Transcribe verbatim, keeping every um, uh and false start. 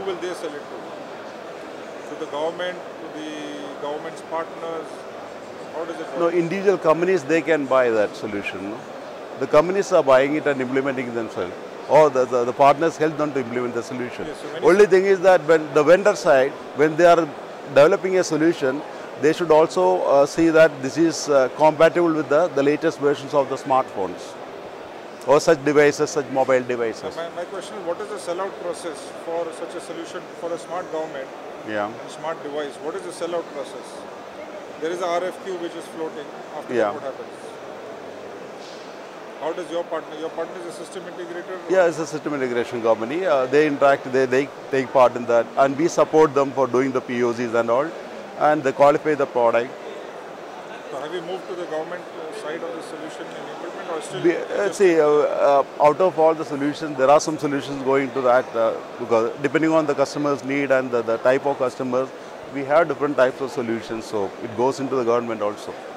will they sell it to? To the government, to the government's partners? How does it work? No, individual companies, they can buy that solution. No? The companies are buying it and implementing it themselves. Or the, the, the partners help them to implement the solution. Yes, so Only thing is that when the vendor side, when they are developing a solution, they should also uh, see that this is uh, compatible with the, the latest versions of the smartphones or such devices, such mobile devices. So my, my question is, what is the sellout process for such a solution for a smart government Yeah. and smart device? What is the sellout process? There is a R F Q which is floating. After Yeah. that, what happens? How does your partner, your partner is a system integrator? Yeah, it's a system integration company. Uh, they interact, they, they take part in that, and we support them for doing the P O Cs and all, and they qualify the product. So have you moved to the government uh, side of the solution in implement or still? We, uh, see, uh, uh, out of all the solutions, there are some solutions going to that uh, because depending on the customer's need and the, the type of customers, we have different types of solutions. So it goes into the government also.